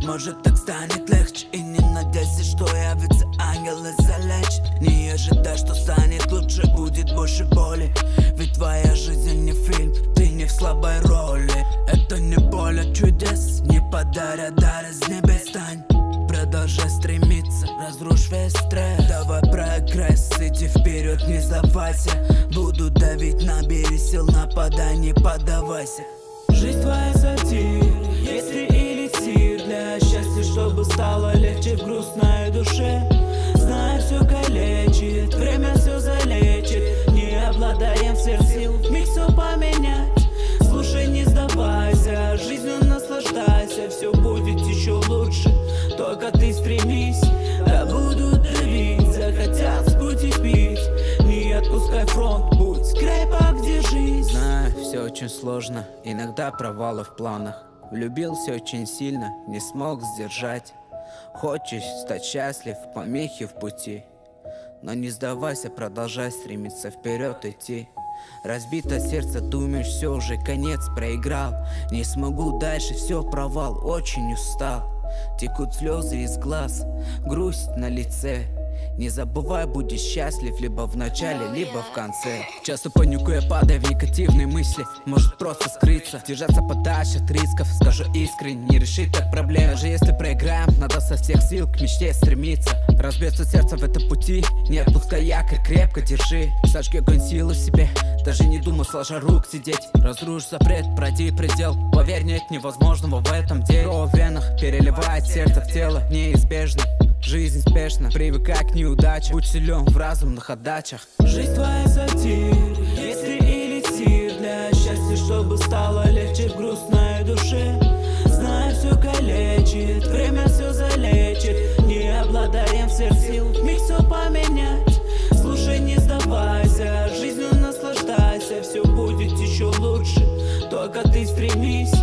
Может, так станет легче. И не надейся, что явится ангел и залечит. Не ожидай, что станет лучше, будет больше боли. Ведь твоя жизнь не фильм, ты не в слабой роли. Это не поле чудес, не подарят дар из небес. Стань, продолжай стремиться, разрушь весь стресс. Давай прогресс, иди вперед, не сдавайся. Буду давить, набери сил, нападай, не поддавайся. Жизнь твоя сатир, если эликсир для счастья, чтобы стало легче в грустной душе. Знаю, все калечит, время все залечит. Не обладаем всех сил, вмиг все поменять. Слушай, не сдавайся, жизнью наслаждайся. Все будет еще лучше, только ты стремись. Да будут давить, захотят с пути сбить. Не отпускай фронт, будь скрепок, держись. Знаю, все очень сложно, иногда провалы в планах. Влюбился очень сильно, не смог сдержать. Хочешь стать счастлив, помехи в пути. Но не сдавайся, продолжай стремиться вперед идти. Разбито сердце, думаешь, все уже конец, проиграл. Не смогу дальше, все провал, очень устал. Текут слезы из глаз, грусть на лице. Не забывай, будешь счастлив либо в начале, либо в конце. Часто паникуя, падая в негативные мысли. Может просто скрыться, держаться подальше от рисков. Скажу искренне, не решить так проблем. Даже если проиграем, надо со всех сил к мечте стремиться. Разбьется сердце в этом пути, не отпускай якорь, крепко держи. Сожги огонь силы в себе, даже не думай сложа рук сидеть. Разрушь запрет, пройди предел. Поверь, нет невозможного в этом деле. Кровь в венах переливает сердце в тело, неизбежно. Жизнь спешна, привыкай к неудачам. Будь силен в разумных отдачах. Жизнь твоя сатир, если эликсир для счастья, чтобы стало легче в грустной душе. Знаю, все калечит, время все залечит. Не обладаем всех сил, вмиг все поменять. Слушай, не сдавайся, жизнью наслаждайся. Все будет еще лучше, только ты стремись.